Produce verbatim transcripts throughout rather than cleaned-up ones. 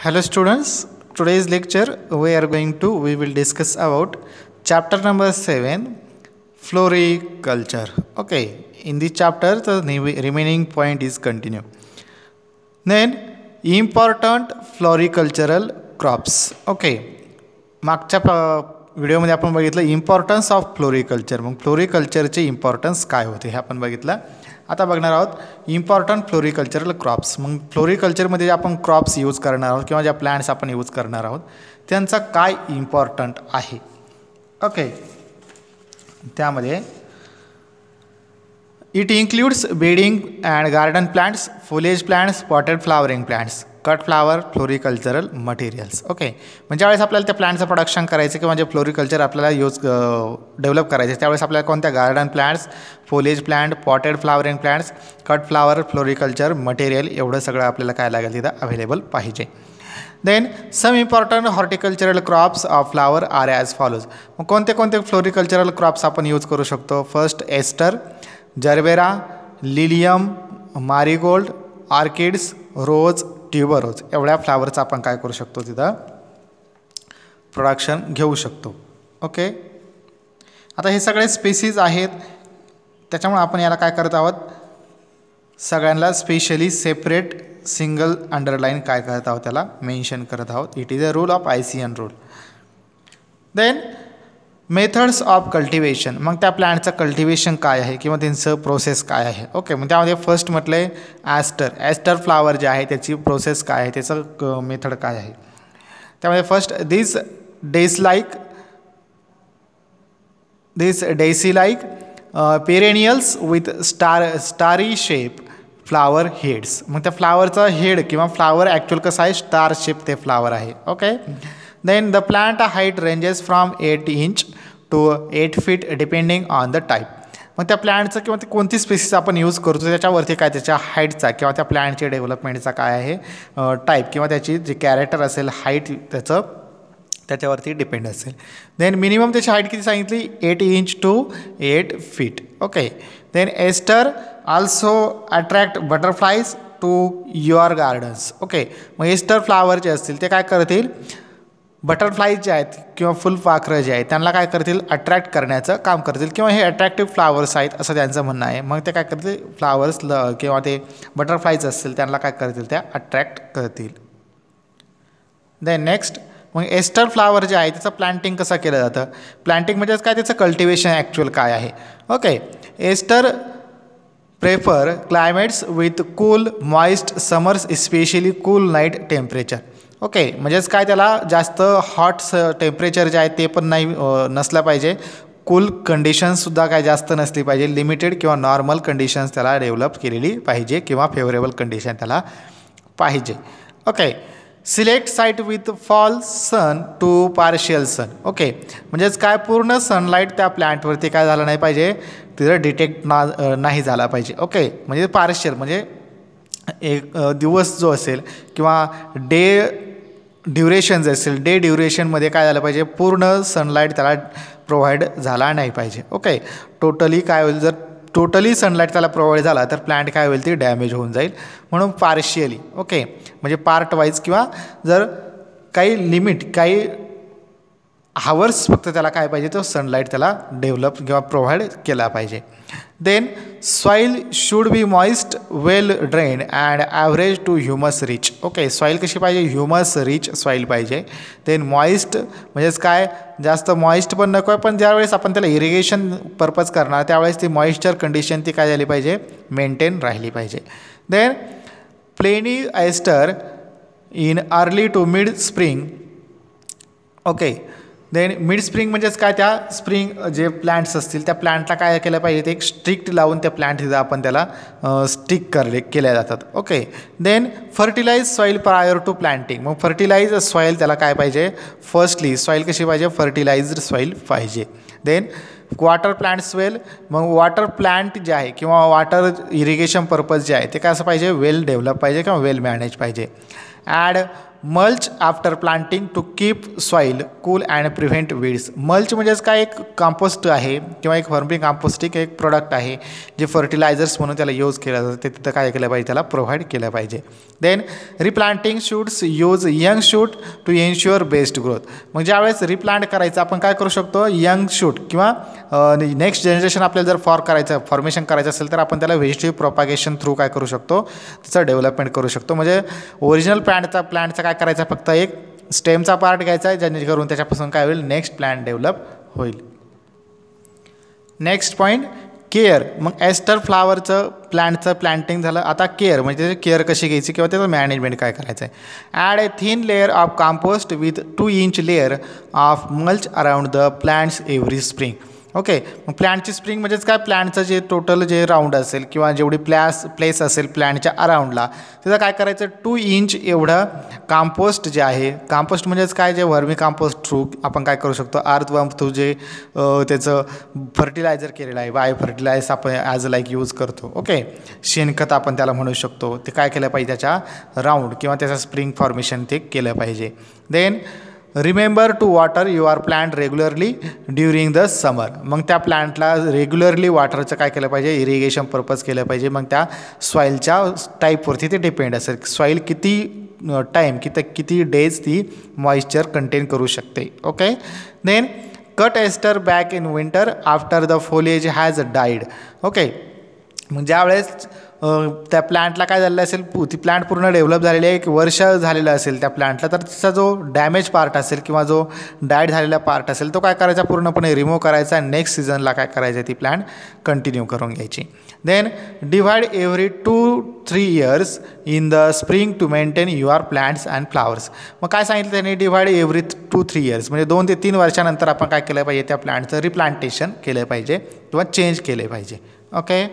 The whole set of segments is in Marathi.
Hello students, today's lecture we are going to we will discuss about chapter number seven, floriculture. Okay, in this chapter the remaining point is continue. Then important floricultural crops. Okay, मागच्या व्हिडिओमध्ये आपण बघितलं इम्पॉर्टन्स ऑफ फ्लोरिकल्चर. मग फ्लोरिकल्चरचे इम्पॉर्टन्स काय होते हे आपण बघितलं. आता बघणार आहोत इम्पॉर्टंट फ्लोरिकल्चरल क्रॉप्स. मग फ्लोरिकल्चरमध्ये जे आपण क्रॉप्स यूज करणार आहोत किंवा ज्या प्लांट्स आपण यूज करणार आहोत त्यांचा काय इम्पॉर्टंट आहे. ओके, त्यामध्ये it includes bedding and garden plants, foliage plants, potted flowering plants, cut flower, floricultural materials. Okay, म्हणजे ज्यावेळेस आपल्याला त्या प्लांटचं प्रोडक्शन करायचं किंवा जे फ्लोरिकल्चर आपल्याला यूज डेव्हलप करायचे त्यावेळेस आपल्याला कोणत्या garden plants, foliage plant, potted flowering plants, cut flower, floriculture material एवढं सगळं आपल्याला काय लागेल तिथं अवेलेबल पाहिजे. Then some important horticultural crops of flower are as follows. मग कोणते कोणते फ्लोरिकल्चरल क्रॉप्स आपण यूज करू शकतो. First aster, gerbera, lilium, marigold, orchids, rose, tuberose एवढ्या फ्लावरचं आपण काय करू शकतो तिथं प्रोडक्शन घेऊ शकतो. ओके, आता हे सगळे स्पेसीज आहेत त्याच्यामुळे आपण याला काय करत आहोत सगळ्यांना स्पेशली सेपरेट सिंगल अंडरलाईन काय करत आहोत त्याला मेन्शन करत आहोत. It is a rule of I C N rule. Then methods of cultivation. मग त्या प्लांटचं कल्टिवेशन काय आहे किंवा त्यांचं प्रोसेस काय आहे. ओके, मग त्यामध्ये फर्स्ट म्हटलं आहे ॲस्टर. ॲस्टर फ्लावर जे आहे त्याची प्रोसेस काय आहे, त्याचं मेथड काय आहे. त्यामध्ये first this daisy like this daisy like perennials with star starry shape flower heads. मग त्या फ्लावरचा हेड किंवा फ्लावर ॲक्च्युअल कसं आहे स्टार शेप ते फ्लावर आहे. Okay, then the plant height ranges from eight inch to eight feet depending on the type. मग त्या प्लांटचं किंवा ते कोणती स्पेसिस आपण यूज करतो त्याच्यावरती काय त्याच्या हाईटचा किंवा त्या प्लांटच्या डेव्हलपमेंटचा काय आहे टाईप किंवा त्याची जे कॅरेक्टर असेल हाईट त्याचं त्याच्यावरती डिपेंड असेल. देन मिनिमम त्याची हाईट किती सांगितली eight inch to eight feet. Okay, then aster also attract butterflies to your gardens. Okay, मग एस्टर फ्लावर जे असतील ते काय करतील बटरफ्लाईज जे आहेत किंवा फुलपाखरं जे आहेत त्यांना काय करतील अट्रॅक्ट करण्याचं काम करतील किंवा हे अट्रॅक्टिव्ह फ्लावर्स आहेत असं त्यांचं म्हणणं आहे. मग ते काय करतील फ्लावर्स ल किंवा ते बटरफ्लाईज असतील त्यांना काय करतील त्या अट्रॅक्ट करतील. देन नेक्स्ट मग एस्टर फ्लावर जे आहे त्याचं प्लांटिंग कसं केलं जातं. प्लांटिंग म्हणजेच काय त्याचं कल्टिवेशन ॲक्च्युअल काय आहे. Okay, aster prefer climates with cool moist summers specially cool night temperature. Okay, म्हणजेच काय त्याला जास्त हॉट स टेम्परेचर जे आहे ते पण नाही नसलं पाहिजे. कूल कंडिशन्ससुद्धा काय जास्त नसली पाहिजे. लिमिटेड किंवा नॉर्मल कंडिशन्स त्याला डेव्हलप केलेली पाहिजे किंवा फेवरेबल कंडिशन त्याला पाहिजे. Okay, select site with fall sun to partial sun. Okay, म्हणजेच काय पूर्ण सनलाईट त्या प्लॅन्टवरती काय झालं नाही पाहिजे तिथं डिटेक्ट ना नाही झाला पाहिजे. ओके, म्हणजे पार्शियल म्हणजे एक दिवस जो असेल किंवा डे ड्युरेशन जे असेल डे ड्युरेशनमध्ये काय झालं पाहिजे पूर्ण सनलाईट त्याला प्रोव्हाइड झाला नाही पाहिजे. ओके, टोटली काय होईल जर टोटली सनलाईट त्याला प्रोव्हाइड झाला तर प्लांट काय होईल ती डॅमेज होऊन जाईल. म्हणून पार्शियली ओके म्हणजे पार्ट वाईज किंवा जर काही लिमिट काही हावर्स फक्त त्याला काय पाहिजे तो सनलाईट त्याला डेव्हलप किंवा प्रोव्हाइड केला पाहिजे. Then soil should be moist well drain and average to humus rich. Okay, soil कशी पाहिजे ह्युमस रिच सॉईल पाहिजे. देन मॉइस्ट म्हणजेच काय जास्त मॉइस्ट पण नको आहे पण ज्यावेळेस आपण त्याला इरिगेशन पर्पज करणार त्यावेळेस ती मॉइश्चर कंडिशन ती काय झाली पाहिजे मेंटेन राहिली पाहिजे. Then plant aster in early to mid spring. Okay, then mid spring म्हणजेच काय त्या स्प्रिंग जे प्लांट्स असतील त्या प्लांटला काय केलं पाहिजे ते एक स्ट्रिक्ट लावून त्या प्लांट तिथं आपण त्याला स्टिक करले केल्या जातात. Okay, then fertilise soil prior to planting. मग फर्टिलाइज सॉईल त्याला काय पाहिजे फर्स्टली सॉईल कशी पाहिजे फर्टिलाइज्ड सॉईल पाहिजे. Then water plants well. मग वॉटर प्लांट जे आहे किंवा वॉटर इरिगेशन पर्पज जे आहे ते काय असं पाहिजे वेल डेव्हलप पाहिजे किंवा वेल मॅनेज पाहिजे. Add mulch after planting to keep soil cool and prevent weeds. Mulch म्हणजेच काय एक कंपोस्ट आहे किंवा एक वर्मी कंपोस्टिंग एक प्रोडक्ट आहे जे फर्टिलायझर्स म्हणून त्याला यूज केलं जातं. ते तिथं काय केलं पाहिजे, त्याला प्रोव्हाइड केलं पाहिजे. Then replanting shoots use young shoot to ensure best growth. मग ज्यावेळेस रिप्लांट करायचं आपण काय करू शकतो, यंग शूट किंवा नेक्स्ट जनरेशन आपल्याला जर फॉर करायचं फॉर्मेशन करायचं असेल तर आपण त्याला व्हेजिटेटिव्ह प्रोपागेशन थ्रू काय करू शकतो, त्याचं डेव्हलपमेंट करू शकतो. म्हणजे ओरिजिनल प्लांटचा प्लांटचा काय करायचा, फक्त एक स्टेमचा पार्ट घ्यायचा आहे जेणेकरून त्याच्यापासून काय होईल, नेक्स्ट प्लांट डेव्हलप होईल. Next point care. मग एस्टर फ्लावरचं प्लांटचं प्लांटिंग झालं. आता केअर म्हणजे केअर कशी घ्यायची किंवा त्याचं मॅनेजमेंट काय करायचं आहे. Add a thin layer of compost with two inch layer of mulch around the plants every spring. Okay, मग प्लॅनची स्प्रिंग म्हणजेच काय, प्लॅनचं जे टोटल जे राऊंड असेल किंवा जेवढी प्लॅस प्लेस असेल प्लॅनच्या अराऊंडला त्याचं काय करायचं, टू इंच एवढं कंपोस्ट जे आहे, कंपोस्ट म्हणजेच काय, जे वर्मी कंपोस्ट थ्रू आपण काय करू शकतो, अर्थवर्म थ्रू जे त्याचं फर्टिलायझर केलेलं आहे, बायो फर्टिलायझर आपण ॲज लाईक यूज करतो. ओके, शेणखत आपण त्याला म्हणू शकतो. ते काय केलं पाहिजे, त्याच्या राऊंड किंवा त्याचं स्प्रिंग फॉर्मेशन ते केलं पाहिजे. Then remember to water your plant regularly during the summer. मग त्या प्लांटला रेग्युलरली वॉटरचं काय केलं पाहिजे, इरिगेशन पर्पज केलं पाहिजे. मग त्या सॉईलच्या टाईपवरती ते डिपेंड असेल, सॉईल किती टाईम किती किती डेज ती मॉइश्चर कंटेन करू शकते. Okay, then cut aster back in winter after the foliage has died. Okay, मग ज्यावेळेस त्या प्लांटला काय झालेलं असेल, ती प्लांट पूर्ण डेव्हलप झालेली आहे, एक वर्ष झालेलं असेल त्या प्लांटला, तर तिचा जो डॅमेज पार्ट असेल किंवा जो डायड झालेला पार्ट असेल तो काय करायचा, पूर्णपणे रिमूव्ह करायचा. नेक्स्ट सीझनला काय करायचं, ती प्लांट कंटिन्यू करून घ्यायची. Then divide every two three years in the spring to maintain your plants and flowers. मग काय सांगितलं त्यांनी, divide every two three years म्हणजे दोन ते तीन वर्षानंतर आपण काय केलं पाहिजे, त्या प्लांटचं रिप्लांटेशन केलं पाहिजे किंवा चेंज केले पाहिजे. Okay,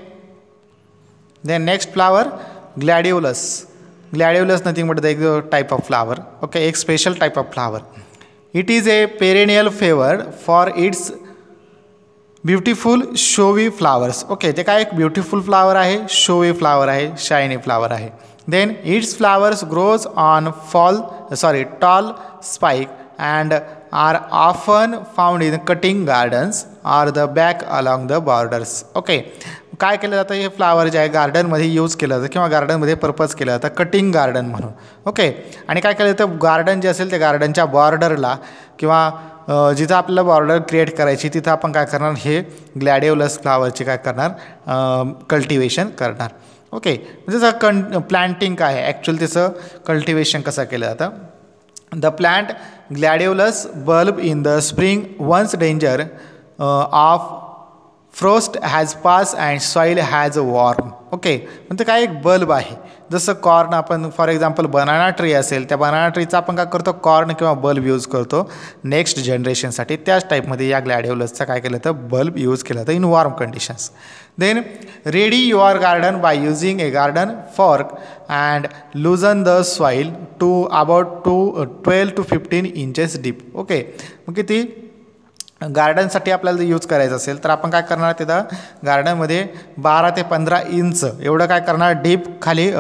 then next flower gladiolus. Gladiolus nothing but the type of flower. Okay, एक special type of flower. It is a perennial favored for its beautiful showy flowers. Okay, ते काय एक beautiful flower आहे, showy flower आहे, shiny flower आहे. Then its flowers grows on fall sorry tall spike and are often found in cutting gardens or the back along the borders. Okay, काय केलं जातं, हे फ्लावर जे आहे गार्डनमध्ये यूज केलं जातं किंवा गार्डनमध्ये पर्पज केलं जातं, कटिंग गार्डन म्हणून. ओके, आणि काय केलं जातं, गार्डन जे असेल त्या गार्डनच्या बॉर्डरला किंवा जिथं आपल्याला बॉर्डर क्रिएट करायची तिथं आपण काय करणार, हे ग्लॅडिओलस फ्लावरची काय करणार, कल्टिवेशन करणार. ओके, म्हणजे कं प्लांटिंग काय आहे, ॲक्च्युअली त्याचं कल्टिवेशन कसं केलं जातं. The plant gladiolus bulb in the spring once danger of frost has pass and soil has warm. Okay, म्हणजे काय एक बल्ब आहे, जसं कॉर्न आपण फॉर एक्झाम्पल बनाना ट्री असेल, त्या बनाना ट्रीचा आपण काय करतो, कॉर्न किंवा बल्ब यूज करतो नेक्स्ट जनरेशनसाठी. त्याच टाईपमध्ये या ग्लॅडिओलसचा काय केलं तर बल्ब यूज केलं तर in warm conditions. Then ready your garden by using a garden fork and loosen the soil to about to twelve to fifteen inches deep. Okay, मग किती गार्डनसाठी आपल्याला यूज करायचं असेल तर आपण काय करणार, तिथं गार्डनमध्ये बारा ते पंधरा इंच एवढं काय करणार, डीप खाली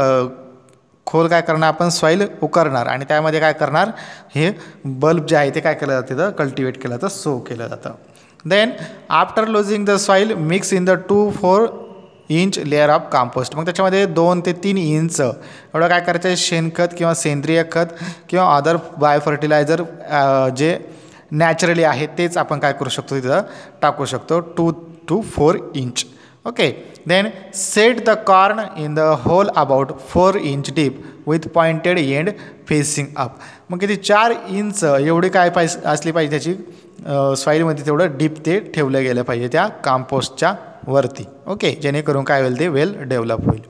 खोल काय करणार, आपण सॉईल उकरणार आणि त्यामध्ये काय करणार, हे बल्ब जे आहे ते काय केलं जातं, तिथं कल्टिवेट केलं जातं, सो केलं जातं. Then after loosing the soil mix in the two four inch layer of compost. मग त्याच्यामध्ये दोन ते तीन इंच एवढं काय करायचं आहे, शेणखत किंवा सेंद्रिय खत किंवा अदर बायो फर्टिलायझर जे नॅचरली आहे तेच आपण काय करू शकतो, तिथं टाकू शकतो, two to four inch. Okay, then set the corn in the hole about four inch deep with pointed end facing up. मग किती चार इंच एवढी काय पाहिजे असली पाहिजे त्याची सॉईलमध्ये, तेवढं डीप ते ठेवलं गेलं पाहिजे त्या कंपोस्टच्या वरती. ओके, जेणेकरून काय होईल, ते वेल डेव्हलप होईल.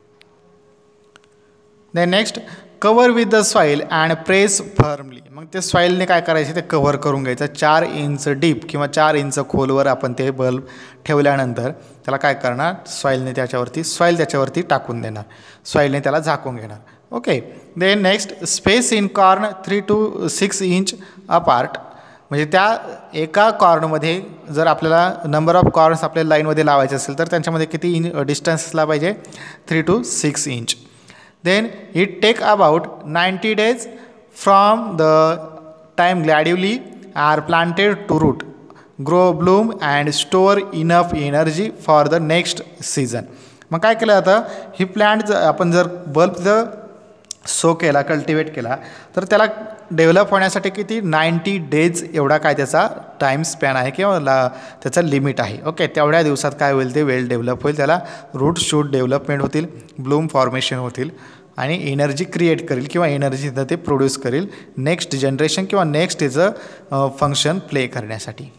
Then next cover with the soil and press firmly. मग ते सॉईलने काय करायचे, ते कव्हर करून घ्यायचं चार इंच डीप किंवा चार इंच खोलवर आपण ते बल्ब ठेवल्यानंतर त्याला काय करणार, सॉईलने त्याच्यावरती सॉईल त्याच्यावरती टाकून देणार, सॉईलने त्याला झाकून घेणार. Okay, then next space in corn three to six inch apart. म्हणजे त्या एका कॉर्नमध्ये जर आपल्याला नंबर ऑफ कॉर्न्स आपल्या लाईनमध्ये लावायचे असेल तर त्यांच्यामध्ये किती इंच डिस्टन्स असला पाहिजे, three to six inch. Then it take about ninety days from the time gladiola are planted to root, grow, bloom and store enough energy for the next season. मग काय केलं जातं, ही प्लांट आपण जर बल्ब जर सो केला, कल्टिवेट केला, तर त्याला डेव्हलप होण्यासाठी किती नाईंटी डेज एवढा काय त्याचा टाईम स्पॅन आहे किंवा ला त्याचं लिमिट आहे. ओके, तेवढ्या दिवसात काय होईल, ते वेल डेव्हलप होईल, त्याला रूट शूट डेव्हलपमेंट होतील, ब्लूम फॉर्मेशन होतील आणि एनर्जी क्रिएट करेल किंवा एनर्जी ते प्रोड्यूस करेल नेक्स्ट जनरेशन किंवा नेक्स्ट त्याचं फंक्शन प्ले करण्यासाठी.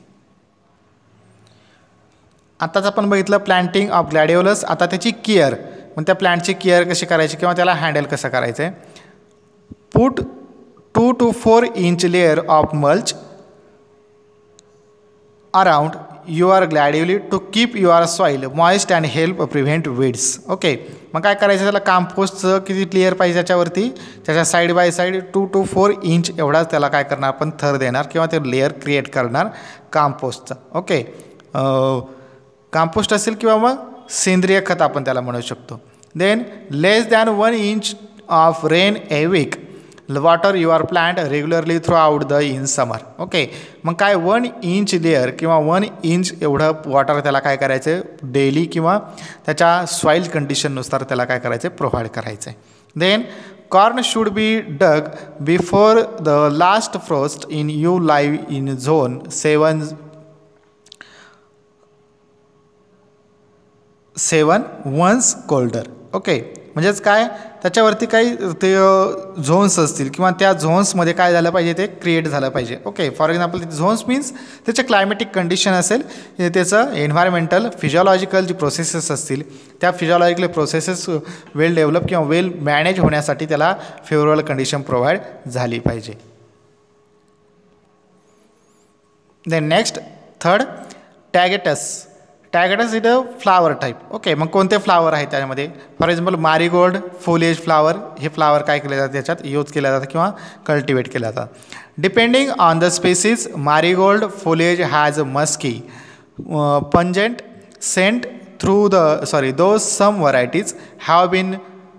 आत्ताच आपण बघितलं प्लांटिंग ऑफ ग्लॅडिओलस. आता त्याची केअर, मग त्या प्लांटची केअर कशी करायची किंवा त्याला हँडल कसं करायचं आहे. Put two to four inch layer of mulch around your gladioli to keep your soil moist and help prevent weeds. Okay, मग काय करायचं, त्याला कंपोस्टचं किती लेअर पाहिजे त्याच्यावरती, त्याच्या side by side two to four inch एवढाच त्याला काय करणार आपण थर देणार किंवा ते लेअर क्रिएट करणार कंपोस्टचं. ओके, कंपोस्ट असेल किंवा मग सेंद्रिय खत आपण त्याला म्हणू शकतो. Then less than one inch of rain a week water your plant regularly throughout the in summer. Okay, मग काय वन इंच लेअर किंवा वन इंच एवढं वॉटर त्याला काय करायचं आहे डेली किंवा त्याच्या सॉईल कंडिशननुसार त्याला काय करायचं आहे प्रोव्हाइड करायचं आहे. Then corn should be dug before the last frost in you live in zone seven seven once colder. Okay, म्हणजेच काय त्याच्यावरती काही ते झोन्स असतील किंवा त्या झोन्समध्ये काय झालं पाहिजे ते क्रिएट झालं पाहिजे. Okay, for example zones means त्याचे क्लायमॅटिक कंडिशन असेल, त्याचं एन्व्हायरमेंटल फिजिओलॉजिकल जी प्रोसेसेस असतील त्या फिजिओलॉजिकल प्रोसेसेस वेल डेव्हलप किंवा वेल मॅनेज होण्यासाठी त्याला फेवरेबल कंडिशन प्रोव्हाइड झाली पाहिजे. Then next third tagetes. Tagetes is a flower type. Okay, मग कोणते फ्लावर आहेत त्यामध्ये, for example marigold foliage flower, हे फ्लावर काय केले जातात त्याच्यात यूज केल्या जातात किंवा कल्टिवेट केल्या जातात. Depending on the species marigold foliage has a musky pungent scent through the sorry though some varieties have been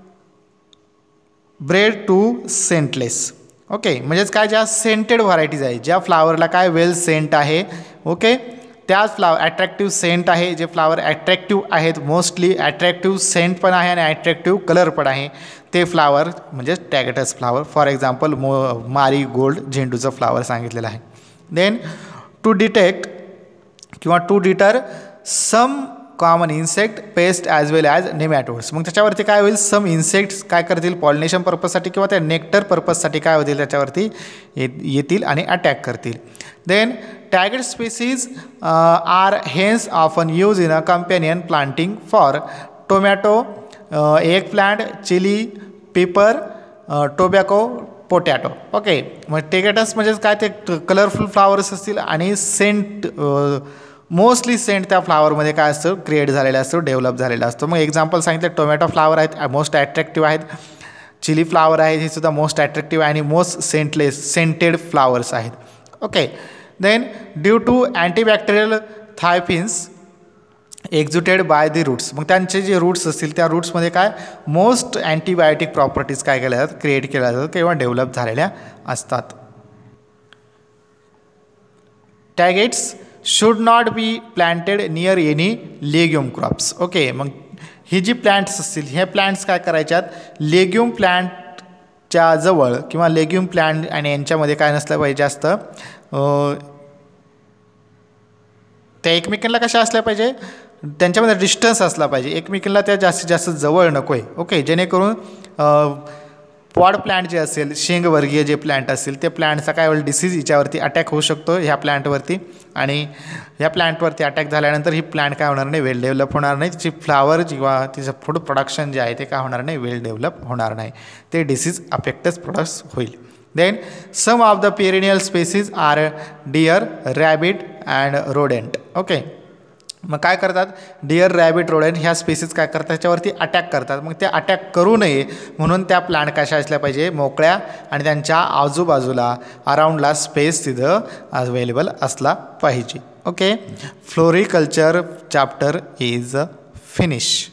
bred to scentless. Okay, म्हणजेच काय ज्या सेंटेड व्हरायटीज आहे, ज्या फ्लावरला काय वेल सेंट आहे, ओके, त्याच फ्लावर ॲट्रॅक्टिव्ह सेंट आहे, जे फ्लावर ॲट्रॅक्टिव्ह आहेत, मोस्टली ॲट्रॅक्टिव्ह सेंट पण आहे आणि ॲट्रॅक्टिव्ह कलर पण आहे, ते फ्लावर म्हणजे टॅगेटस फ्लावर. फॉर एक्झाम्पल मो मारी गोल्ड झेंडूचं फ्लावर सांगितलेलं आहे. देन टू डिटेक्ट किंवा to deter some common insect pest as well as nematodes. मग त्याच्यावरती काय होईल, सम इन्सेक्ट्स काय करतील पॉलिनेशन पर्पजसाठी किंवा त्या नेक्टर पर्पजसाठी काय होतील त्याच्यावरती येतील आणि अटॅक करतील. Then tagetes species are hence often use in a companion planting for tomato, egg plant, chilli, pepper, tobacco, potato. Okay, मग टॅगेटस म्हणजेच काय ते कलरफुल फ्लावर्स असतील आणि सेंट मोस्टली सेंट त्या फ्लावरमध्ये काय असतं क्रिएट झालेला असतो, डेव्हलप झालेला असतो. मग एक्झाम्पल सांगितलं टोमॅटो फ्लावर आहेत, मोस्ट ॲट्रॅक्टिव्ह आहेत, चिली फ्लावर आहे हे सुद्धा मोस्ट ॲट्रॅक्टिव्ह आणि मोस्ट सेंटलेस सेंटेड फ्लावर्स आहेत. Okay, then due to antibacterial thiophenes exuded by the roots. मग त्यांचे जे रूट्स असतील त्या रूट्समध्ये काय मोस्ट अँटीबायोटिक प्रॉपर्टीज काय केल्या जातात क्रिएट केल्या जातात किंवा डेव्हलप झालेल्या असतात. Tagetes should not be planted near any legume crops. Okay, मग ही जी प्लांट्स असतील हे प्लांट्स काय करायच्यात लेग्युम प्लांटच्या जवळ किंवा लेग्युम प्लांट आणि यांच्यामध्ये काय नसलं पाहिजे जास्त, त्या एकमेकांना कशा असल्या पाहिजे त्यांच्यामध्ये डिस्टन्स असला पाहिजे, एकमेकांना त्या जास्तीत जास्त जवळ नको आहे. ओके, जेणेकरून पॉड प्लांट जे असेल शेंगवर्गीय जे प्लांट असेल ते प्लांटचा काय होईल डिसीज याच्यावरती अटॅक होऊ शकतो ह्या प्लांटवरती आणि ह्या प्लांटवरती अटॅक झाल्यानंतर ही प्लांट काय होणार नाही वेल डेव्हलप होणार नाही, तिची फ्लावर किंवा तिचं फूड प्रोडक्शन जे आहे ते काय होणार नाही वेल डेव्हलप होणार नाही, ते डिसीज अफेक्टच प्रोडक्ट्स होईल. Then some of the perennial species are deer, rabbit and rodent. Okay, मग काय करतात डिअर, रॅबिट, रोडेंट ह्या स्पेसीज काय करतात त्याच्यावरती अटॅक करतात. मग ते अटॅक करू नये म्हणून त्या प्लांट कशा असल्या पाहिजे मोकळ्या आणि त्यांच्या आजूबाजूला अराउंडला स्पेस तिथं अवेलेबल असला पाहिजे. Okay, floriculture chapter is finish.